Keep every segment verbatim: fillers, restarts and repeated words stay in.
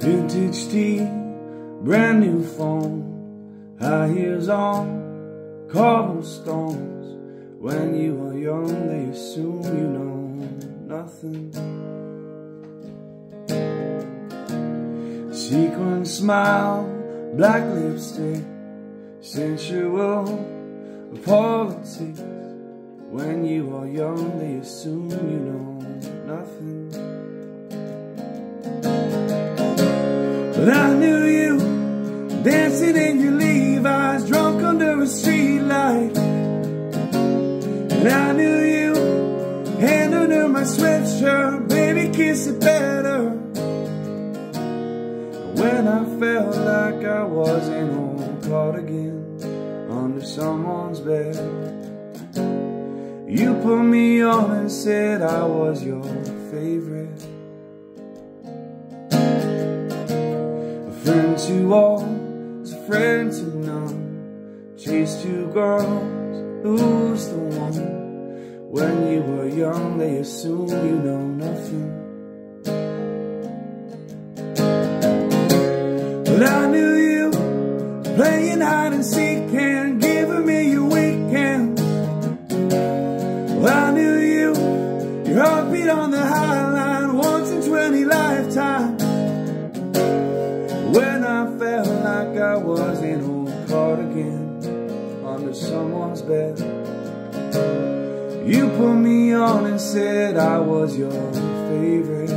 Vintage tea, brand new phone, high heels on cobblestones. When you are young, they assume you know nothing. Sequin smile, black lipstick, sensual politics. When you are young, they assume you know nothing. But I knew you dancing in your Levi's, drunk under a streetlight. And I knew you hand under my sweatshirt, baby, kiss it better. When I felt like I was in old Cardigan under someone's bed, you put me on and said I was your favorite. A friend to all is a friend to none. Chase two girls, who's the one? When you were young, they assume you know nothing. But I knew you playing hide and seek and giving me your weekend. Well, I knew you, your heartbeat on the high line, once in twenty lifetimes. When I felt like I was in old Cardigan under someone's bed, you put me on and said I was your favorite.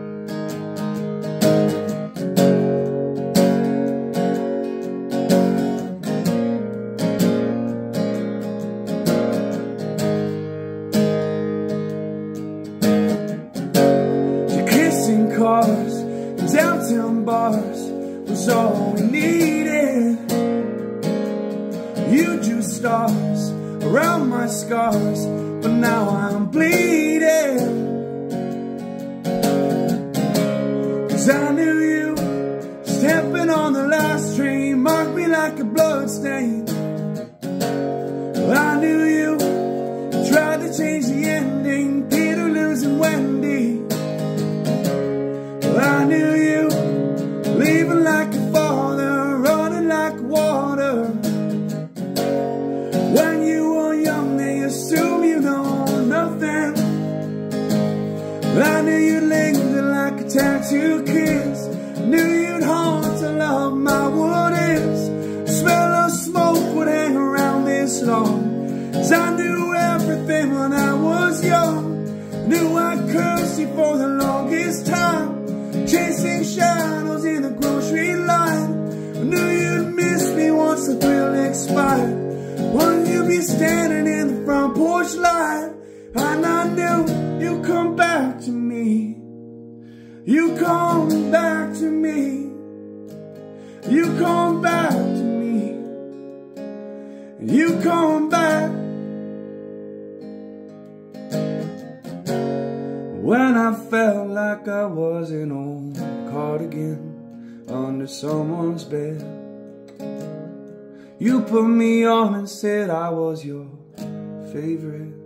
Cars and downtown bars was all we needed. You drew stars around my scars, but now I'm bleeding. Cause I knew you stepping on the last train marked me like a bloodstain. Well, I knew you tried to change the ending, Peter losing Wendy. I knew you leaving like a father, running like water. When you were young, they assume you know nothing. But I knew you'd linger like a tattoo kiss. Knew you'd haunt to love my wood is. The smell of smoke would hang around this long. Cause I knew everything when I was young. Knew I'd curse you for the longest time, chasing shadows in the grocery line. I knew you'd miss me once the thrill expired. Wouldn't you be standing in the front porch light? And I knew you'd come back to me. You come back to me. You come back to me. You come back. When I felt like I was in old Cardigan under someone's bed, you put me on and said I was your favorite.